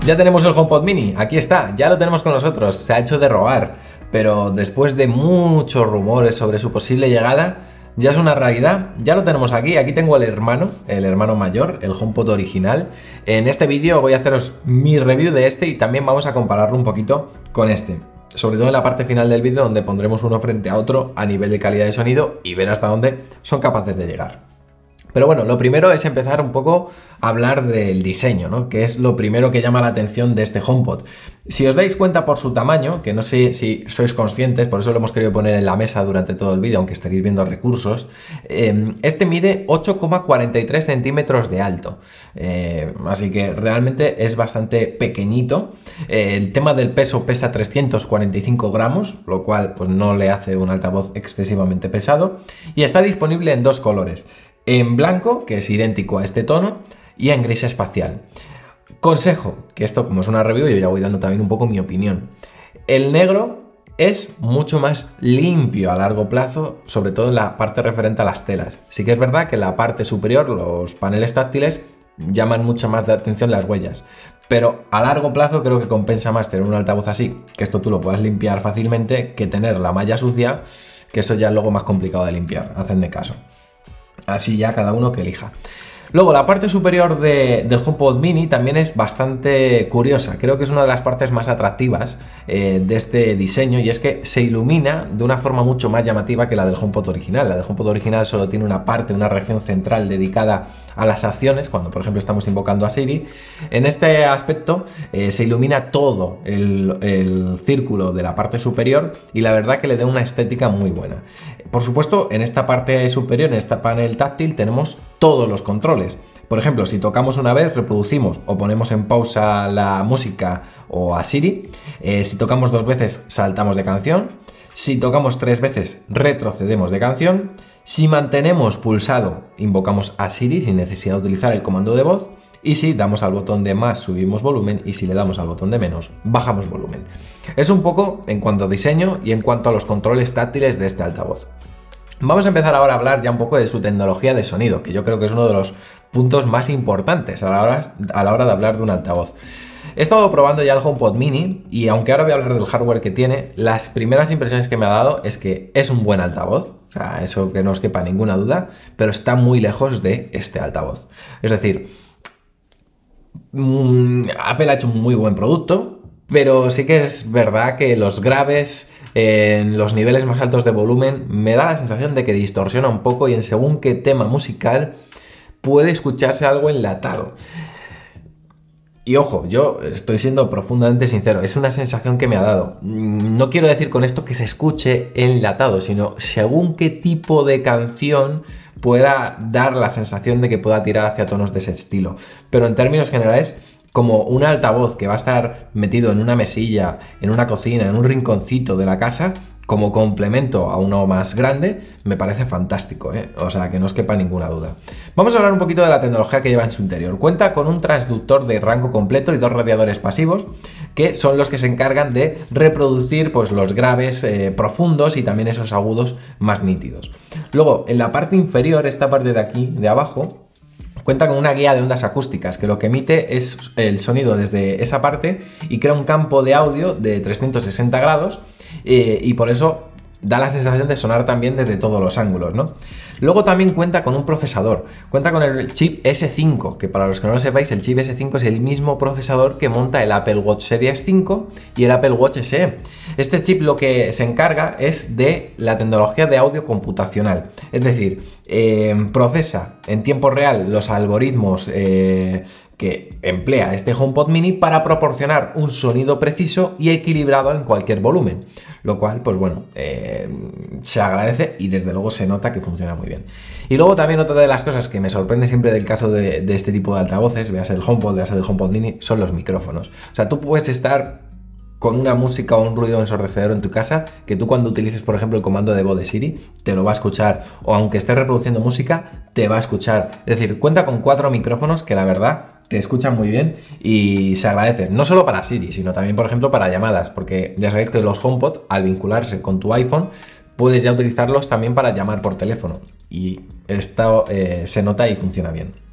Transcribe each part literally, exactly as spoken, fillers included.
Ya tenemos el HomePod Mini, aquí está, ya lo tenemos con nosotros, se ha hecho de rogar, pero después de muchos rumores sobre su posible llegada, ya es una realidad, ya lo tenemos aquí, aquí tengo el hermano, el hermano mayor, el HomePod original. En este vídeo voy a haceros mi review de este y también vamos a compararlo un poquito con este. Sobre todo en la parte final del vídeo donde pondremos uno frente a otro a nivel de calidad de sonido y ver hasta dónde son capaces de llegar. Pero bueno, lo primero es empezar un poco a hablar del diseño, ¿no? Que es lo primero que llama la atención de este HomePod. Si os dais cuenta por su tamaño, que no sé si sois conscientes, por eso lo hemos querido poner en la mesa durante todo el vídeo, aunque estaréis viendo recursos, eh, este mide ocho coma cuarenta y tres centímetros de alto, eh, así que realmente es bastante pequeñito. Eh, el tema del peso pesa trescientos cuarenta y cinco gramos, lo cual pues no le hace un altavoz excesivamente pesado, y está disponible en dos colores. En blanco, que es idéntico a este tono, y en gris espacial. Consejo, que esto como es una review yo ya voy dando también un poco mi opinión. El negro es mucho más limpio a largo plazo, sobre todo en la parte referente a las telas. Sí que es verdad que en la parte superior, los paneles táctiles llaman mucho más de atención las huellas. Pero a largo plazo creo que compensa más tener un altavoz así, que esto tú lo puedas limpiar fácilmente, que tener la malla sucia, que eso ya es luego más complicado de limpiar, hacedme caso. Así ya cada uno que elija. Luego la parte superior de, del HomePod Mini también es bastante curiosa. Creo que es una de las partes más atractivas eh, de este diseño, y es que se ilumina de una forma mucho más llamativa que la del HomePod original. La del HomePod original solo tiene una parte, una región central dedicada a las acciones, cuando por ejemplo estamos invocando a Siri. En este aspecto eh, se ilumina todo el, el círculo de la parte superior y la verdad que le da una estética muy buena. Por supuesto, en esta parte superior, en este panel táctil, tenemos todos los controles. Por ejemplo, si tocamos una vez, reproducimos o ponemos en pausa la música o a Siri. Eh, si tocamos dos veces, saltamos de canción. Si tocamos tres veces, retrocedemos de canción. Si mantenemos pulsado, invocamos a Siri sin necesidad de utilizar el comando de voz. Y si damos al botón de más, subimos volumen, y si le damos al botón de menos, bajamos volumen. Es un poco en cuanto a diseño y en cuanto a los controles táctiles de este altavoz. Vamos a empezar ahora a hablar ya un poco de su tecnología de sonido, que yo creo que es uno de los puntos más importantes a la hora, a la hora de hablar de un altavoz. He estado probando ya el HomePod Mini y aunque ahora voy a hablar del hardware que tiene, las primeras impresiones que me ha dado es que es un buen altavoz, o sea, eso que no os quepa ninguna duda, pero está muy lejos de este altavoz. Es decir, Apple ha hecho un muy buen producto, pero sí que es verdad que los graves en los niveles más altos de volumen me da la sensación de que distorsiona un poco y en según qué tema musical puede escucharse algo enlatado. Y ojo, yo estoy siendo profundamente sincero, es una sensación que me ha dado. No quiero decir con esto que se escuche enlatado, sino según qué tipo de canción pueda dar la sensación de que pueda tirar hacia tonos de ese estilo. Pero en términos generales, como un altavoz que va a estar metido en una mesilla, en una cocina, en un rinconcito de la casa, como complemento a uno más grande, me parece fantástico, ¿eh? O sea, que no os quepa ninguna duda. Vamos a hablar un poquito de la tecnología que lleva en su interior. Cuenta con un transductor de rango completo y dos radiadores pasivos, que son los que se encargan de reproducir pues, los graves eh, profundos y también esos agudos más nítidos. Luego, en la parte inferior, esta parte de aquí, de abajo, cuenta con una guía de ondas acústicas que lo que emite es el sonido desde esa parte y crea un campo de audio de trescientos sesenta grados eh, y por eso da la sensación de sonar también desde todos los ángulos, ¿no? Luego también cuenta con un procesador, cuenta con el chip ese cinco, que para los que no lo sepáis, el chip ese cinco es el mismo procesador que monta el Apple Watch Series cinco y el Apple Watch S E. Este chip lo que se encarga es de la tecnología de audio computacional, es decir, eh, procesa en tiempo real los algoritmos eh, que emplea este HomePod Mini para proporcionar un sonido preciso y equilibrado en cualquier volumen, lo cual, pues bueno, eh, se agradece y desde luego se nota que funciona muy bien. Y luego también otra de las cosas que me sorprende siempre del caso de, de este tipo de altavoces, veas el HomePod, veas el HomePod Mini, son los micrófonos. O sea, tú puedes estar con una música o un ruido ensordecedor en tu casa, que tú cuando utilices, por ejemplo, el comando de voz de Siri, te lo va a escuchar, o aunque estés reproduciendo música, te va a escuchar. Es decir, cuenta con cuatro micrófonos que la verdad te escuchan muy bien y se agradecen, no solo para Siri, sino también, por ejemplo, para llamadas, porque ya sabéis que los HomePod, al vincularse con tu iPhone, puedes ya utilizarlos también para llamar por teléfono, y esto eh, se nota y funciona bien.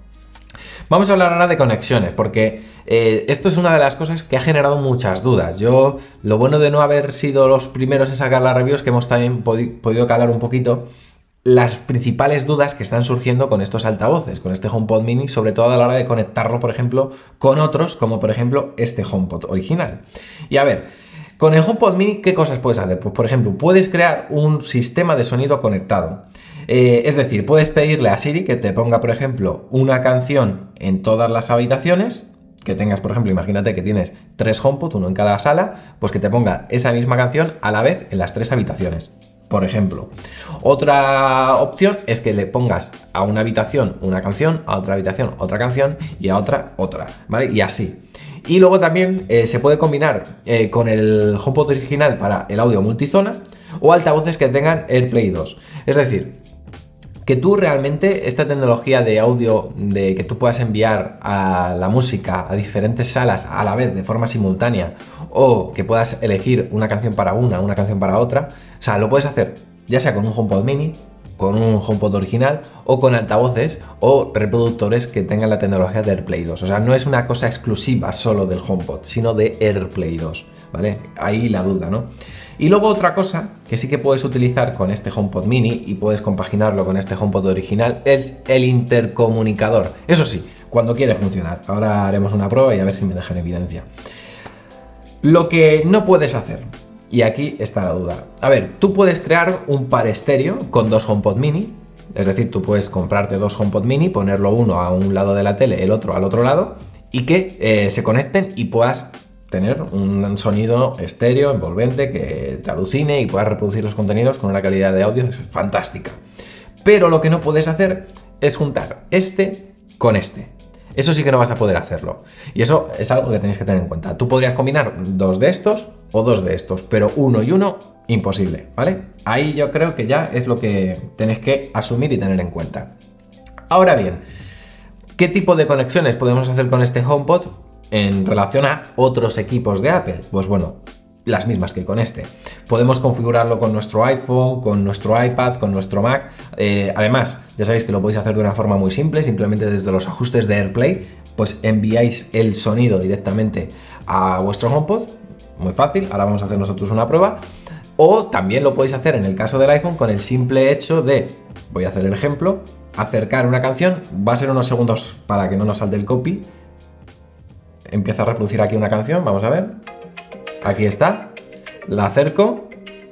Vamos a hablar ahora de conexiones, porque eh, esto es una de las cosas que ha generado muchas dudas. Yo, lo bueno de no haber sido los primeros en sacar la review es que hemos también podi- podido calar un poquito las principales dudas que están surgiendo con estos altavoces, con este HomePod Mini, sobre todo a la hora de conectarlo, por ejemplo, con otros, como por ejemplo este HomePod original. Y a ver, con el HomePod Mini, ¿qué cosas puedes hacer? Pues por ejemplo, puedes crear un sistema de sonido conectado. Eh, es decir, puedes pedirle a Siri que te ponga, por ejemplo, una canción en todas las habitaciones, que tengas, por ejemplo, imagínate que tienes tres HomePod, uno en cada sala, pues que te ponga esa misma canción a la vez en las tres habitaciones. Por ejemplo, otra opción es que le pongas a una habitación una canción, a otra habitación otra canción y a otra otra, ¿vale? Y así. Y luego también eh, se puede combinar eh, con el HomePod original para el audio multizona o altavoces que tengan AirPlay dos. Es decir, que tú realmente esta tecnología de audio, de que tú puedas enviar a la música a diferentes salas a la vez de forma simultánea, o que puedas elegir una canción para una, una canción para otra, o sea, lo puedes hacer ya sea con un HomePod Mini, con un HomePod original o con altavoces o reproductores que tengan la tecnología de AirPlay dos. O sea, no es una cosa exclusiva solo del HomePod, sino de AirPlay dos, ¿vale? Ahí la duda, ¿no? Y luego otra cosa que sí que puedes utilizar con este HomePod Mini y puedes compaginarlo con este HomePod original es el intercomunicador. Eso sí, cuando quiere funcionar. Ahora haremos una prueba y a ver si me deja en evidencia. Lo que no puedes hacer, y aquí está la duda. A ver, tú puedes crear un par estéreo con dos HomePod Mini. Es decir, tú puedes comprarte dos HomePod Mini, ponerlo uno a un lado de la tele, el otro al otro lado, y que eh, se conecten y puedas tener un sonido estéreo, envolvente, que te alucine y puedas reproducir los contenidos con una calidad de audio fantástica. Pero lo que no puedes hacer es juntar este con este. Eso sí que no vas a poder hacerlo. Y eso es algo que tenéis que tener en cuenta. Tú podrías combinar dos de estos o dos de estos, pero uno y uno, imposible, ¿vale? Ahí yo creo que ya es lo que tenéis que asumir y tener en cuenta. Ahora bien, ¿qué tipo de conexiones podemos hacer con este HomePod en relación a otros equipos de Apple? Pues bueno, las mismas que con este. Podemos configurarlo con nuestro iPhone, con nuestro iPad, con nuestro Mac. Eh, además, ya sabéis que lo podéis hacer de una forma muy simple, simplemente desde los ajustes de AirPlay, pues enviáis el sonido directamente a vuestro HomePod. Muy fácil, ahora vamos a hacer nosotros una prueba. O también lo podéis hacer en el caso del iPhone con el simple hecho de, voy a hacer el ejemplo, acercar una canción, va a ser unos segundos para que no nos salte el copy. Empiezo a reproducir aquí una canción, vamos a ver. Aquí está, la acerco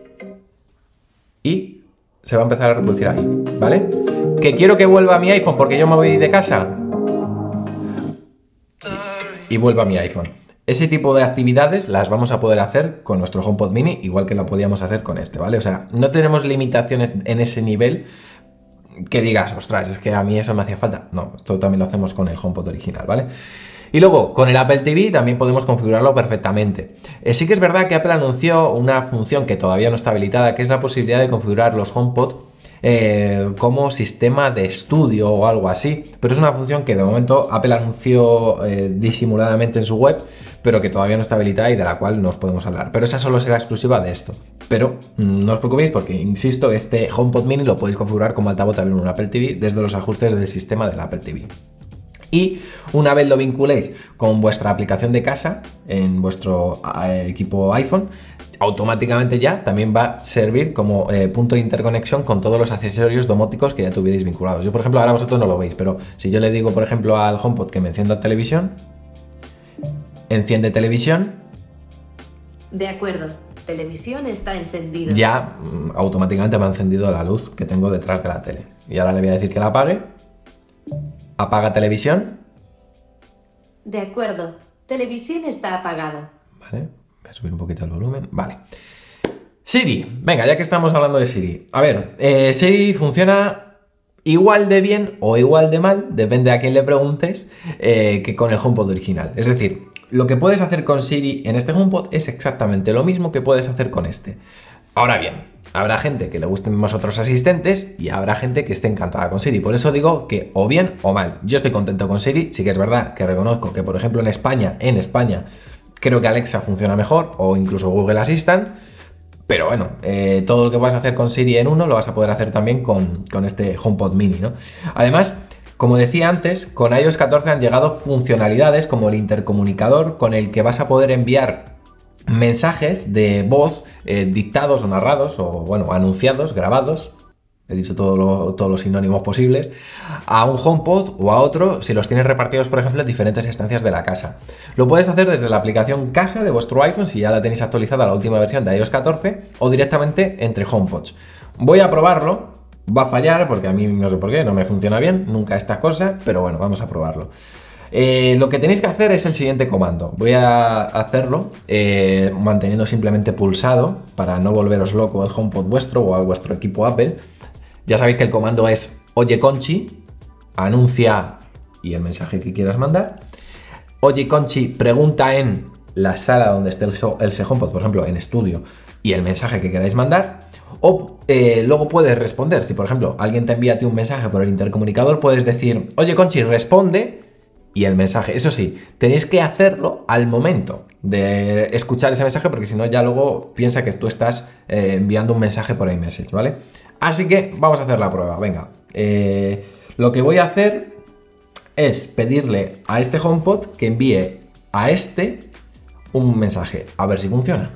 y se va a empezar a reproducir ahí, ¿vale? Que quiero que vuelva a mi iPhone porque yo me voy de casa y vuelva a mi iPhone. Ese tipo de actividades las vamos a poder hacer con nuestro HomePod Mini, igual que lo podíamos hacer con este, ¿vale? O sea, no tenemos limitaciones en ese nivel que digas, ostras, es que a mí eso me hacía falta. No, esto también lo hacemos con el HomePod original, ¿vale? Y luego, con el Apple T V también podemos configurarlo perfectamente. Eh, sí que es verdad que Apple anunció una función que todavía no está habilitada, que es la posibilidad de configurar los HomePod eh, como sistema de estudio o algo así. Pero es una función que de momento Apple anunció eh, disimuladamente en su web, pero que todavía no está habilitada y de la cual no os podemos hablar. Pero esa solo será exclusiva de esto. Pero mmm, no os preocupéis porque, insisto, este HomePod Mini lo podéis configurar como altavoz también en un Apple T V desde los ajustes del sistema del Apple T V. Y una vez lo vinculéis con vuestra aplicación de casa en vuestro eh, equipo iPhone, automáticamente ya también va a servir como eh, punto de interconexión con todos los accesorios domóticos que ya tuvierais vinculados. Yo, por ejemplo, ahora vosotros no lo veis, pero si yo le digo, por ejemplo, al HomePod que me encienda televisión, enciende televisión. De acuerdo, televisión está encendida. Ya mm, automáticamente me ha encendido la luz que tengo detrás de la tele. Y ahora le voy a decir que la apague. Apaga televisión. De acuerdo, televisión está apagada. Vale, voy a subir un poquito el volumen. Vale. Siri, venga, ya que estamos hablando de Siri. A ver, eh, Siri funciona igual de bien o igual de mal, depende a quién le preguntes, eh, que con el HomePod original. Es decir, lo que puedes hacer con Siri en este HomePod es exactamente lo mismo que puedes hacer con este. Ahora bien, habrá gente que le gusten más otros asistentes y habrá gente que esté encantada con Siri. Por eso digo que o bien o mal. Yo estoy contento con Siri. Sí que es verdad que reconozco que, por ejemplo, en España, en España, creo que Alexa funciona mejor o incluso Google Assistant. Pero bueno, eh, todo lo que vas a hacer con Siri en uno lo vas a poder hacer también con, con este HomePod Mini, ¿no? Además, Como decía antes, con i o ese catorce han llegado funcionalidades como el intercomunicador con el que vas a poder enviar mensajes de voz eh, dictados o narrados o bueno, anunciados, grabados. He dicho todo lo, todos los sinónimos posibles, a un HomePod o a otro si los tienes repartidos, por ejemplo, en diferentes estancias de la casa. Lo puedes hacer desde la aplicación Casa de vuestro iPhone, si ya la tenéis actualizada la última versión de i o ese catorce, o directamente entre HomePods. Voy a probarlo, va a fallar porque a mí no sé por qué, no me funciona bien, nunca esta cosa, pero bueno, vamos a probarlo. Eh, lo que tenéis que hacer es el siguiente comando. Voy a hacerlo eh, manteniendo simplemente pulsado para no volveros loco el HomePod vuestro o a vuestro equipo Apple. Ya sabéis que el comando es oye Conchi, anuncia y el mensaje que quieras mandar. Oye Conchi, pregunta en la sala donde esté el, el HomePod, por ejemplo, en estudio, y el mensaje que queráis mandar. O eh, luego puedes responder. Si, por ejemplo, alguien te envía a ti un mensaje por el intercomunicador, puedes decir, oye Conchi, responde, y el mensaje. Eso sí, tenéis que hacerlo al momento de escuchar ese mensaje, porque si no ya luego piensa que tú estás eh, enviando un mensaje por iMessage, ¿vale? Así que vamos a hacer la prueba, venga. Eh, lo que voy a hacer es pedirle a este HomePod que envíe a este un mensaje, a ver si funciona.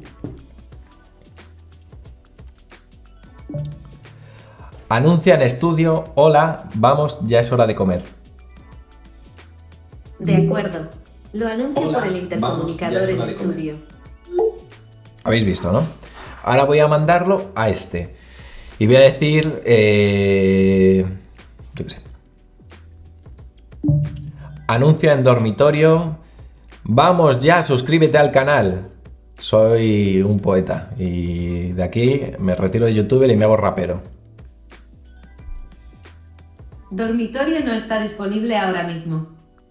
Anuncia en estudio, hola, vamos, ya es hora de comer. De acuerdo. Lo anuncio Hola, por el intercomunicador en estudio. Habéis visto, ¿no? Ahora voy a mandarlo a este. Y voy a decir... Eh, yo qué sé. Anuncia en dormitorio. Vamos ya, suscríbete al canal. Soy un poeta. Y de aquí me retiro de youtuber y me hago rapero. Dormitorio no está disponible ahora mismo.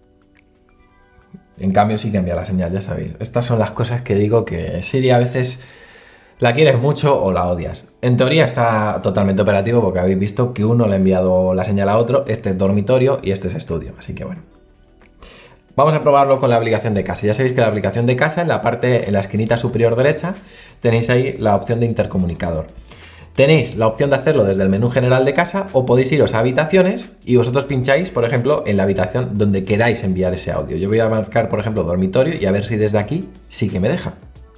En cambio sí que envía la señal, ya sabéis. Estas son las cosas que digo que Siri a veces la quieres mucho o la odias. En teoría está totalmente operativo porque habéis visto que uno le ha enviado la señal a otro. Este es dormitorio y este es estudio, así que bueno. Vamos a probarlo con la aplicación de casa. Ya sabéis que la aplicación de casa, en la parte, en la esquinita superior derecha, tenéis ahí la opción de intercomunicador. Tenéis la opción de hacerlo desde el menú general de casa o podéis iros a habitaciones y vosotros pincháis, por ejemplo, en la habitación donde queráis enviar ese audio. Yo voy a marcar, por ejemplo, dormitorio y a ver si desde aquí sí que me deja.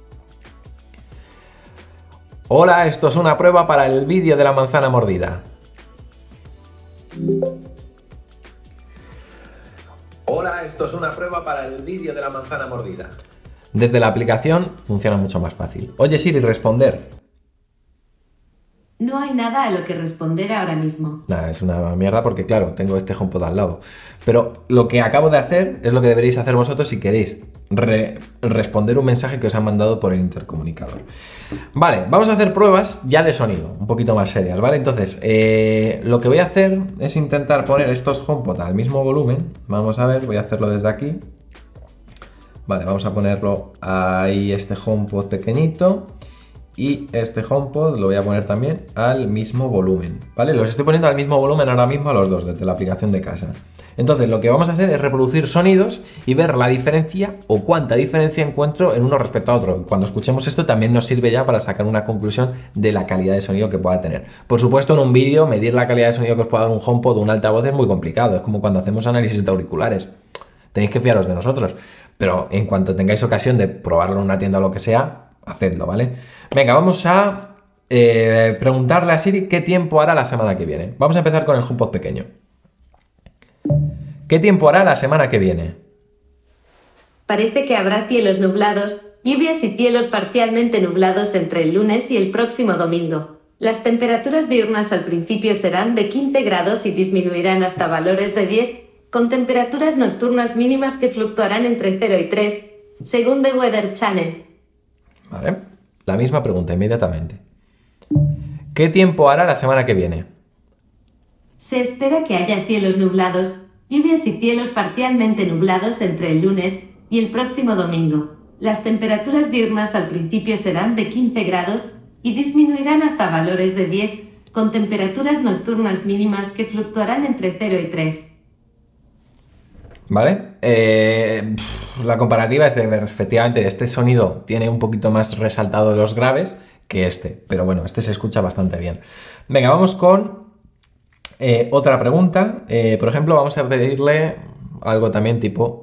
Hola, esto es una prueba para el vídeo de la manzana mordida. Hola, esto es una prueba para el vídeo de la manzana mordida. Desde la aplicación funciona mucho más fácil. Oye Siri, responder. No hay nada a lo que responder ahora mismo. Nah, es una mierda porque, claro, tengo este HomePod al lado. Pero lo que acabo de hacer es lo que deberéis hacer vosotros si queréis re responder un mensaje que os han mandado por el intercomunicador. Vale, vamos a hacer pruebas ya de sonido, un poquito más serias, ¿vale? Entonces, eh, lo que voy a hacer es intentar poner estos HomePod al mismo volumen. Vamos a ver, voy a hacerlo desde aquí. Vale, vamos a ponerlo ahí, este HomePod pequeñito. Y este HomePod lo voy a poner también al mismo volumen, ¿vale? Los estoy poniendo al mismo volumen ahora mismo a los dos, desde la aplicación de casa. Entonces lo que vamos a hacer es reproducir sonidos y ver la diferencia o cuánta diferencia encuentro en uno respecto a otro. Cuando escuchemos esto también nos sirve ya para sacar una conclusión de la calidad de sonido que pueda tener. Por supuesto, en un vídeo medir la calidad de sonido que os pueda dar un HomePod o un altavoz es muy complicado. Es como cuando hacemos análisis de auriculares. Tenéis que fiaros de nosotros. Pero en cuanto tengáis ocasión de probarlo en una tienda o lo que sea, hacedlo, ¿vale? Venga, vamos a eh, preguntarle a Siri qué tiempo hará la semana que viene. Vamos a empezar con el HomePod pequeño. ¿Qué tiempo hará la semana que viene? Parece que habrá cielos nublados, lluvias y cielos parcialmente nublados entre el lunes y el próximo domingo. Las temperaturas diurnas al principio serán de quince grados y disminuirán hasta valores de diez, con temperaturas nocturnas mínimas que fluctuarán entre cero y tres, según The Weather Channel. Vale, la misma pregunta inmediatamente. ¿Qué tiempo hará la semana que viene? Se espera que haya cielos nublados, lluvias y cielos parcialmente nublados entre el lunes y el próximo domingo. Las temperaturas diurnas al principio serán de quince grados y disminuirán hasta valores de diez, con temperaturas nocturnas mínimas que fluctuarán entre cero y tres. ¿Vale? Eh, la comparativa es de, efectivamente, este sonido tiene un poquito más resaltado los graves que este, pero bueno, este se escucha bastante bien. Venga, vamos con Eh, otra pregunta, eh, por ejemplo, vamos a pedirle algo también tipo...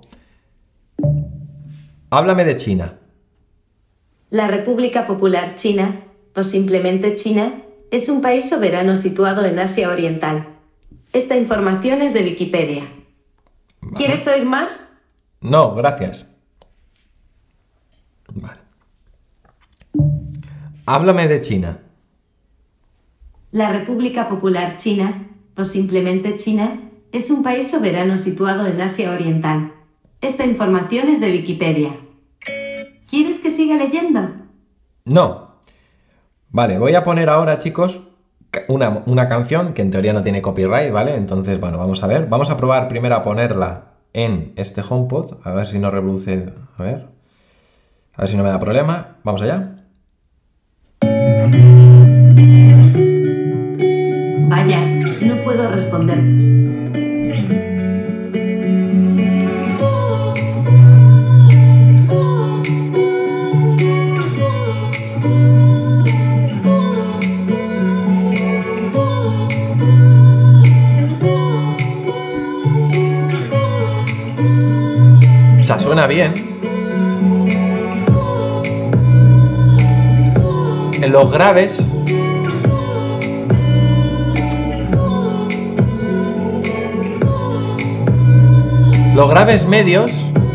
Háblame de China. La República Popular China, o simplemente China, es un país soberano situado en Asia Oriental. Esta información es de Wikipedia. Vale. ¿Quieres oír más? No, gracias. Vale. Háblame de China. La República Popular China, o simplemente China, es un país soberano situado en Asia Oriental. Esta información es de Wikipedia. ¿Quieres que siga leyendo? No. Vale, voy a poner ahora, chicos, una, una canción que en teoría no tiene copyright, ¿vale? Entonces, bueno, vamos a ver. Vamos a probar primero a ponerla en este HomePod. A ver si no reproduce... A ver. A ver si no me da problema. Vamos allá. Vaya, no puedo responder. O sea, suena bien. En los graves... Los graves medios...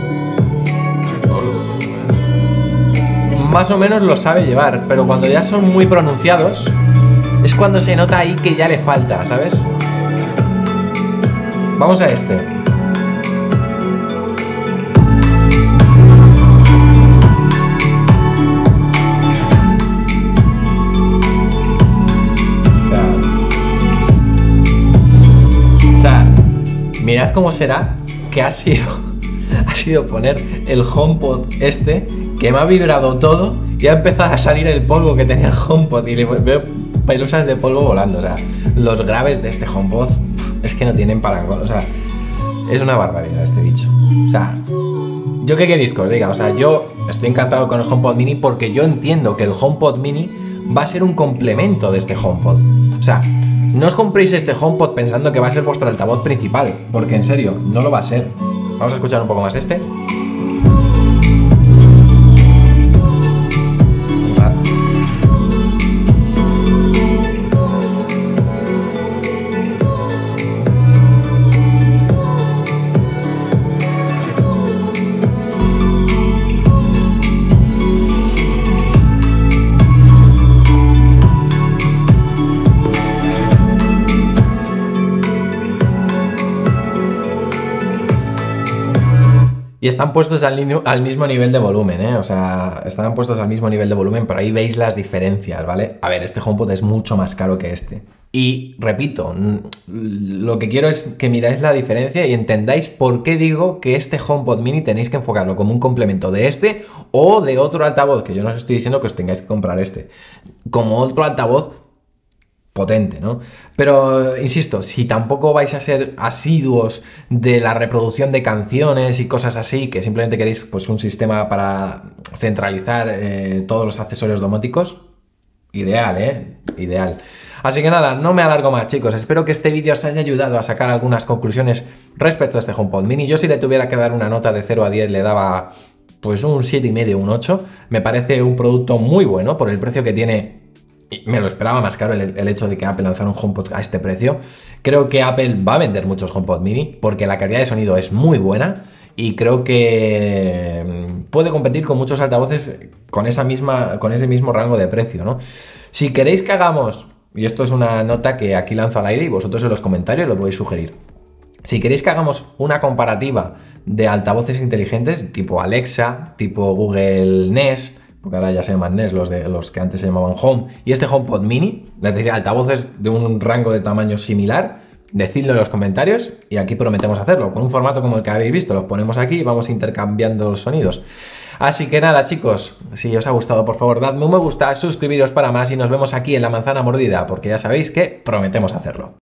Más o menos los sabe llevar, pero cuando ya son muy pronunciados, es cuando se nota ahí que ya le falta, ¿sabes? Vamos a este. Mirad cómo será que ha sido, ha sido poner el HomePod este, que me ha vibrado todo y ha empezado a salir el polvo que tenía el HomePod y le veo pelusas de polvo volando. O sea, los graves de este HomePod es que no tienen parangón. O sea, es una barbaridad este bicho. O sea, ¿yo qué queréis que os diga? O sea, yo estoy encantado con el HomePod Mini porque yo entiendo que el HomePod Mini va a ser un complemento de este HomePod. O sea, no os compréis este HomePod pensando que va a ser vuestro altavoz principal, porque en serio, no lo va a ser. Vamos a escuchar un poco más este. Y están puestos al, al mismo nivel de volumen, ¿eh? O sea, están puestos al mismo nivel de volumen, pero ahí veis las diferencias, ¿vale? A ver, este HomePod es mucho más caro que este. Y, repito, lo que quiero es que miráis la diferencia y entendáis por qué digo que este HomePod Mini tenéis que enfocarlo como un complemento de este o de otro altavoz, que yo no os estoy diciendo que os tengáis que comprar este. Como otro altavoz potente, ¿no? Pero, insisto, si tampoco vais a ser asiduos de la reproducción de canciones y cosas así, que simplemente queréis pues un sistema para centralizar eh, todos los accesorios domóticos, ideal, ¿eh? Ideal. Así que nada, no me alargo más, chicos. Espero que este vídeo os haya ayudado a sacar algunas conclusiones respecto a este HomePod Mini. Yo, si le tuviera que dar una nota de cero a diez, le daba pues un siete y medio, un ocho. Me parece un producto muy bueno por el precio que tiene. Y me lo esperaba más caro el, el hecho de que Apple lanzara un HomePod a este precio. Creo que Apple va a vender muchos HomePod Mini porque la calidad de sonido es muy buena y creo que puede competir con muchos altavoces con, esa misma, con ese mismo rango de precio, ¿no? Si queréis que hagamos, y esto es una nota que aquí lanzo al aire y vosotros en los comentarios lo podéis sugerir, si queréis que hagamos una comparativa de altavoces inteligentes tipo Alexa, tipo Google Nest, porque ahora ya se llaman Nest los, de, los que antes se llamaban Home, y este HomePod Mini, es decir, altavoces de un rango de tamaño similar, decidlo en los comentarios y aquí prometemos hacerlo, con un formato como el que habéis visto, los ponemos aquí y vamos intercambiando los sonidos. Así que nada, chicos, si os ha gustado, por favor, dadme un me gusta, suscribiros para más y nos vemos aquí en La Manzana Mordida, porque ya sabéis que prometemos hacerlo.